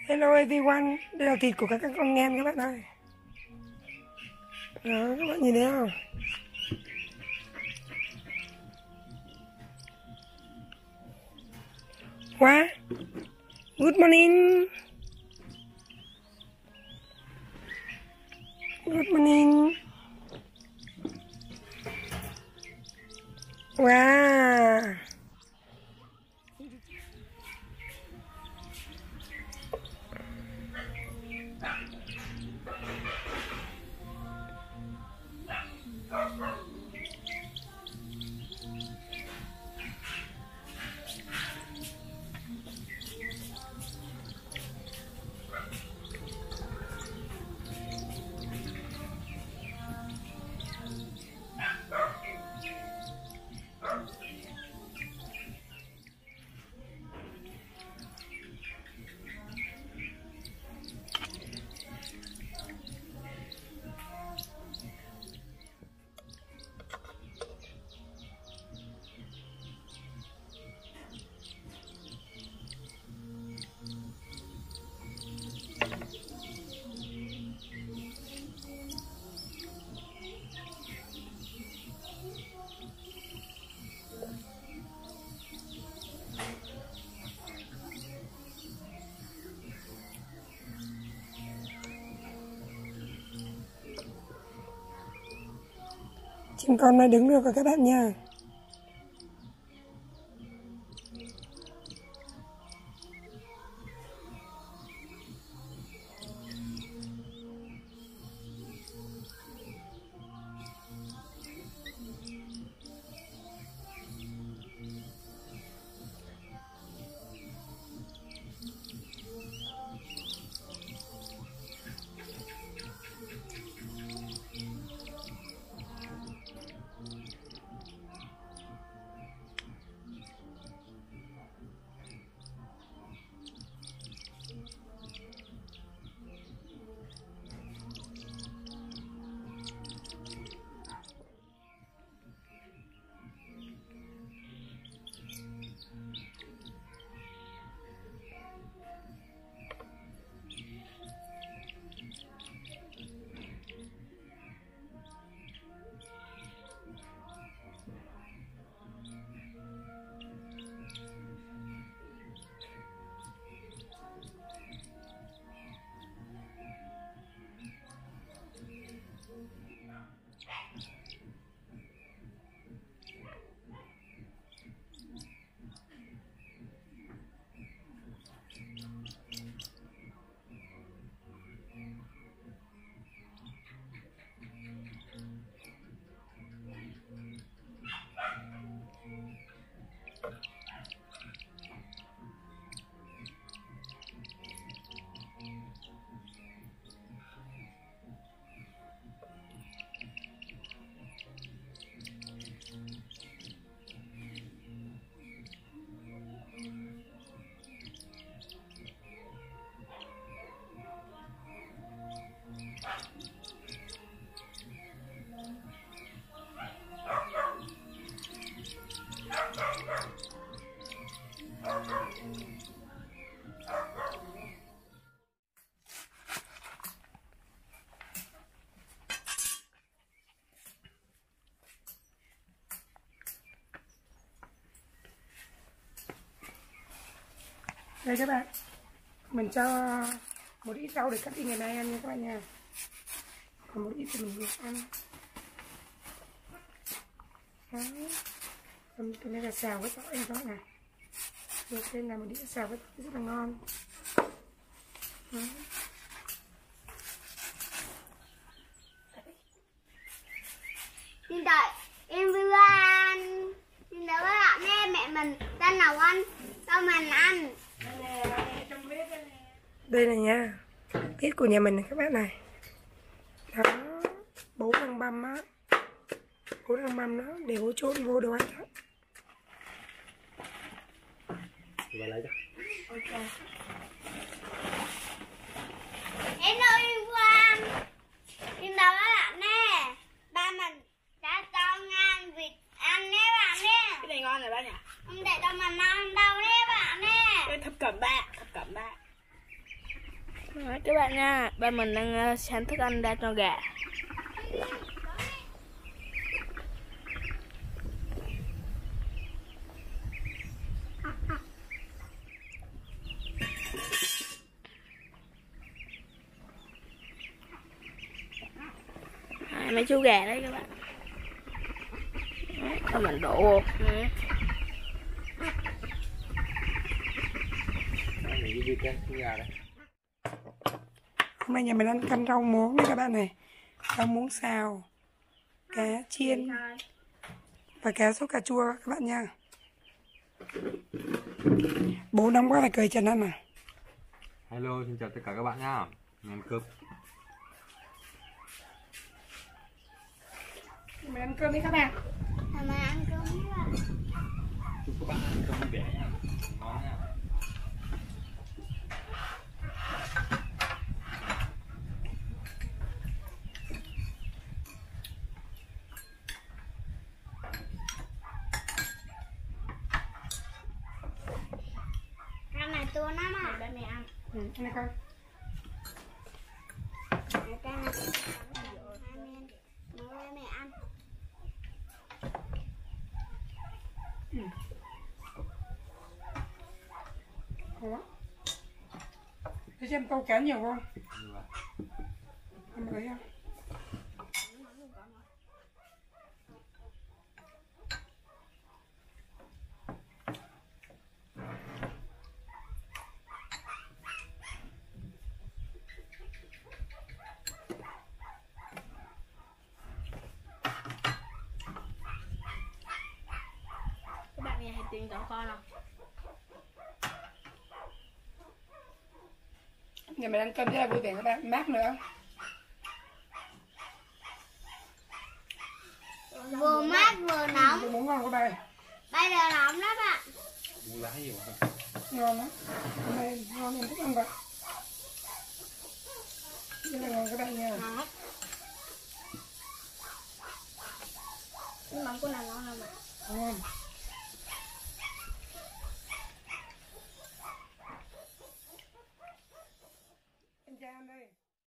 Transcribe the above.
Hello everyone, đây là thịt của các con ngen các bạn ơi. Đó, các bạn nhìn thấy không? Wow, good morning. Good morning. Wow. Chim con mới đứng được rồi các bạn nha. Đây các bạn, mình cho một ít rau để cắt đi ngày nay ăn nha các bạn nha. Còn một ít thì mình luộc ăn. Đấy. Cái này là xào với tỏi các bạn này. Luộc lên là một đĩa xào với tỏi rất là ngon. Đấy. Xin đợi em Vương. Xin đợi các bạn nghe mẹ mình đang nấu ăn cho mình ăn. Đây này nha, bếp của nhà mình này các bạn này. Đó, bố đang băm á. Bố đang băm nó để bố trộn vô đồ ăn đó. Bà lấy cho. Ok. Hello em Vương. Xin đợi các bạn nghe. Ba mình đã cho ngan vịt ăn nè bạn nè. Cái này ngon rồi ba nhỉ? Không để cho mình ăn đâu nè bạn nè. Cái thập cẩm ba, thập cẩm ba. Đấy, các bạn nha, ba mình đang san thức ăn ra cho gà. Đấy, mấy chú gà đấy các bạn. Đấy, các bạn đổ vô. Đấy. Mình đi cái gà đấy. Hôm nay nhà mình ăn canh rau muống đấy các bạn này. Rau muống xào, cá chiên và cá sốt cà chua các bạn nha. Bố nóng quá phải cười Trần ăn à. Hello, xin chào tất cả các bạn nhá. Mình ăn cơm. Mình ăn cơm đi các bạn. Mà ăn cơm với bạn. Chúc các bạn ăn cơm vui vẻ nha. Ngon nha. Ăn này to lắm à. Để mẹ ăn. Ăn đi con. Cái này hai mẹ ăn. Ngon quá. Thế xem câu cá nhiều không? Như vậy. Ăn đấy không? Các bạn nghe thấy tiếng chó con không? Nhà mình ăn cơm rất là vui vẻ các bạn, mát nữa. Vừa mát vừa nóng. Tôi muốn ngon các bạn. Bây giờ nóng lắm ạ. Mua lá nhiều không? Ngon lắm. Hôm nay ngon em thích ăn vậy. Rất là ngon các bạn nha. Ngon. Cái mắm của này ngon lắm ạ. Ngon. Em trai ăn đây.